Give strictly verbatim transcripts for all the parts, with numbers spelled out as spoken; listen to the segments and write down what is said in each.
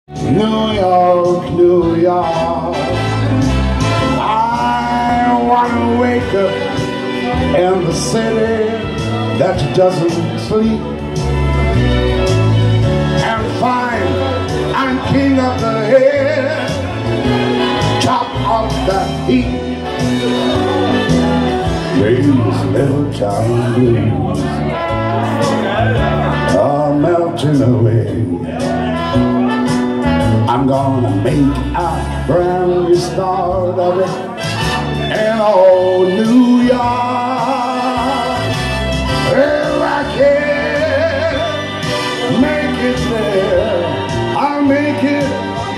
New York, New York, I want to wake up in the city that doesn't sleep and find I'm king of the hill, top of the heap. These little town blues are melting away. I'm gonna make a brand new start of it in old New York. If I can make it there, I'll make it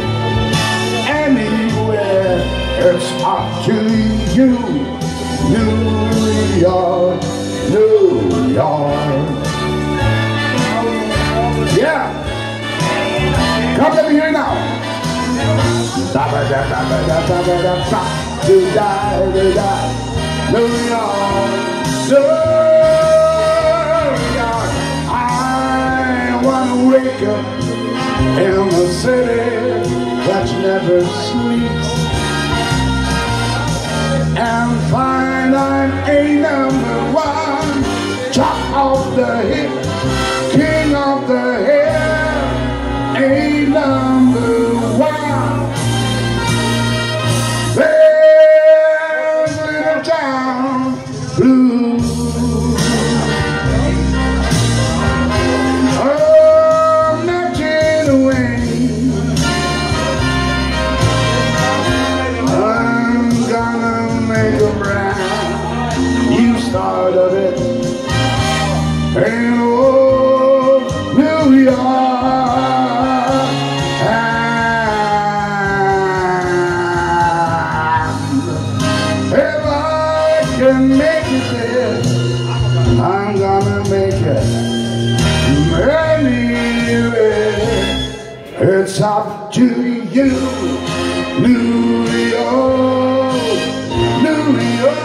anywhere. It's up to you, New York, New York. Yeah. Come over here now. To die, to die. New York, New York. I want to wake up in the city that never sleeps and find I'm a number one, top of the hit, king of the hill, a number one. There's little town blues. Oh, melting away. I'm gonna make a brand new start of it in old New York. Can make it there, I'm gonna make it anywhere. It's up to you, New York, New York,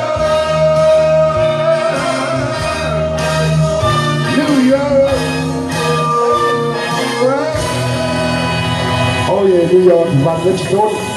New York. Oh yeah, New York, my rich daughter.